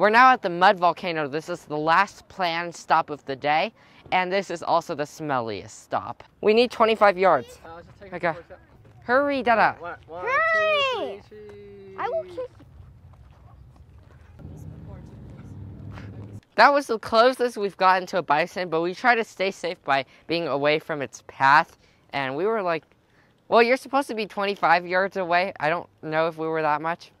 We're now at the mud volcano. This is the last planned stop of the day, and this is also the smelliest stop. We need 25 yards. Okay. Hurry, Dada. Hurry! I will kick you. That was the closest we've gotten to a bison, but we try to stay safe by being away from its path. And we were like, well, you're supposed to be 25 yards away. I don't know if we were that much.